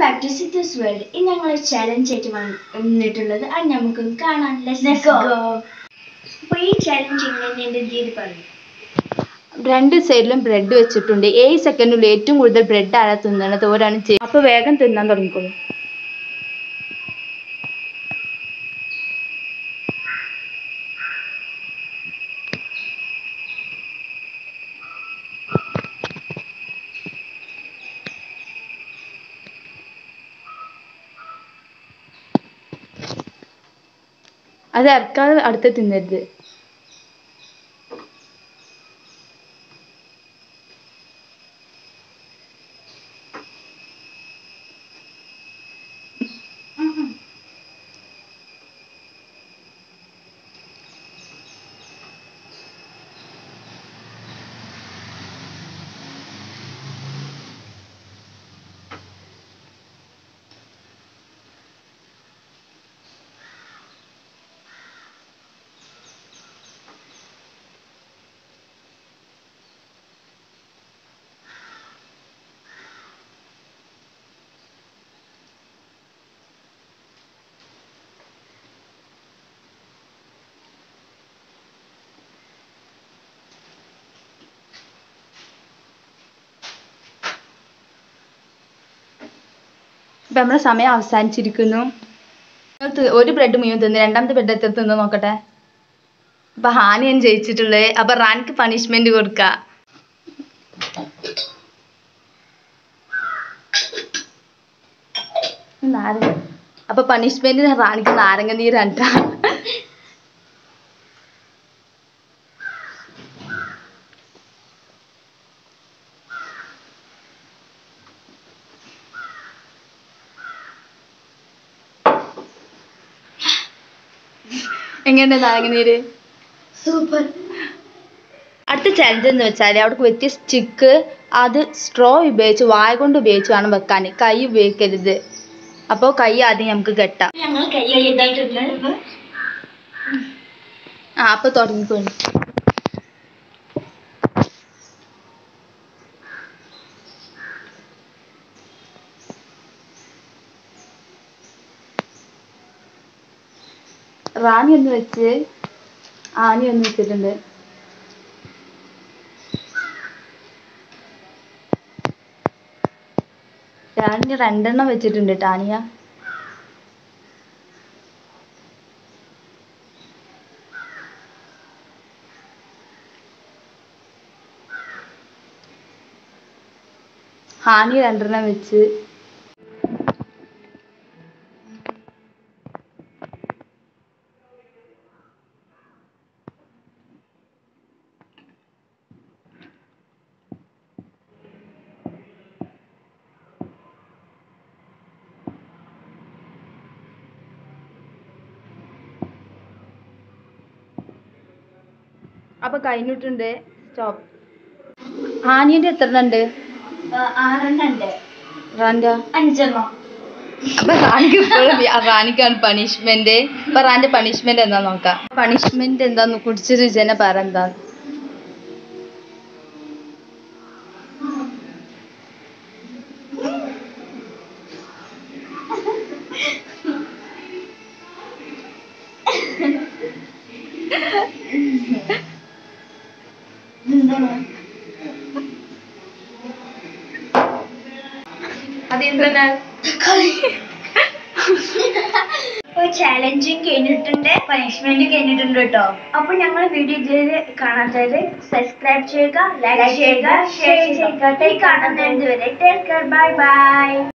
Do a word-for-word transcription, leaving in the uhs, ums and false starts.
back to Sithu's World. In our challenge ആയിട്ട് വന്നിട്ടുള്ളത് അത് നമുക്കൊന്ന് കാണാം. Let's go. അപ്പോൾ ഈ ചാലഞ്ച് ഇങ്ങനെ എൻ്റെ രീതി പറയും. രണ്ട് സൈഡിലും ബ്രെഡ് വെച്ചിട്ടുണ്ട്. ഏഴ് സെക്കൻഡിനുള്ളിൽ ഏറ്റവും കൂടുതൽ ബ്രെഡ് ആരാ തിന്നണത് ഓരാണ് ചെയ്യുക. അപ്പോൾ വേഗം തിന്നാൻ തുടങ്ങിക്കോളൂ. അത് ഇറക്കാതെ അടുത്ത് തിന്നരുത്. ഇപ്പം നമ്മുടെ സമയം അവസാനിച്ചിരിക്കുന്നു. ഒരു ബ്രെഡ് മുഴുവൻ തിന്ന് രണ്ടാമത്തെ ബ്രെഡ് എത്ര തിന്ന് നോക്കട്ടെ. അപ്പൊ ഹാനിയാണ് ജയിച്ചിട്ടുള്ളത്. അപ്പൊ റാണിക്ക് പണിഷ്മെന്റ് കൊടുക്ക. നാരങ്ങ അപ്പൊ പണിഷ്മെന്റ് റാണിക്ക് നാരങ്ങ നീരാണ്ട. എങ്ങനെയുണ്ട് നാരങ്ങ നീര്? സൂപ്പർ. അടുത്ത ചലഞ്ച് എന്ന് വെച്ചാൽ അവിടേക്ക് വെറ്റിയ സ്റ്റിക്ക് അത് സ്ട്രോ ഉപയോഗിച്ച് വായ കൊണ്ട് ഉപയോഗിച്ച് വേണം വെക്കാൻ. കൈ ഉപയോഗിക്കരുത്. അപ്പോൾ കൈ ആദ്യം നമുക്ക് കെട്ടാം. ഞങ്ങൾ കൈ ഇതായിട്ടുണ്ട്. ആ അപ്പൊ തുടങ്ങിക്കോളൂ. റാണി ഒന്ന് വെച്ച് ആനി ഒന്ന് വെച്ചിട്ടുണ്ട്. റാണി രണ്ടെണ്ണം വെച്ചിട്ടുണ്ട്. ടാനിയ ഹാനി രണ്ടെണ്ണം വെച്ച്. അപ്പൊ കഴിഞ്ഞിട്ടുണ്ട്. സ്റ്റോപ്പ്. ഹാനിയുടെ എത്ര ഉണ്ട്? ആറെണ്ണുണ്ട്. റാൻ്റെ അഞ്ചെണ്ണം. അപ്പൊ റാണിക്ക് ഇപ്പോഴും റാണിക്കാണ് പണിഷ്മെന്റ്. അപ്പൊ റാന്റെ പണിഷ്മെന്റ് എന്താ നോക്കാം. പണിഷ്മെന്റ് എന്താന്ന് കുടിച്ചൊരു ജന പറ എന്താ? അതെന്താ ചാലഞ്ചും കഴിഞ്ഞിട്ടുണ്ട്, പണിഷ്മെന്റ് കഴിഞ്ഞിട്ടുണ്ട് കേട്ടോ. അപ്പൊ ഞങ്ങൾ വീഡിയോ ഇതുവരെ കാണാത്തവര് സബ്സ്ക്രൈബ് ചെയ്യുക, ലൈക്ക് ചെയ്യുക, ഷെയർ ചെയ്യുക. കാണുന്നതുവരെ ടേക്ക് കെയർ. Bye bye.